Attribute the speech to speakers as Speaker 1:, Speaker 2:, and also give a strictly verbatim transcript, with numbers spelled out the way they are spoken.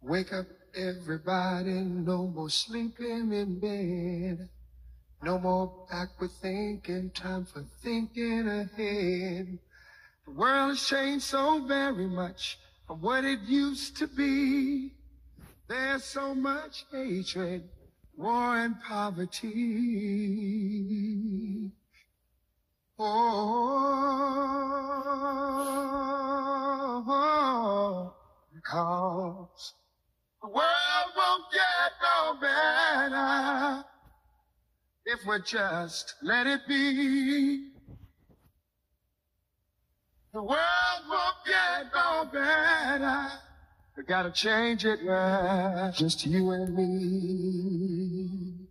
Speaker 1: Wake up, everybody, no more sleeping in bed. No more backward thinking, time for thinking ahead. The world has changed so very much from what it used to be. There's so much hatred, war and poverty. Oh, because the world won't get no better if we just let it be. The world won't get no better. We gotta change it, yeah, just you and me.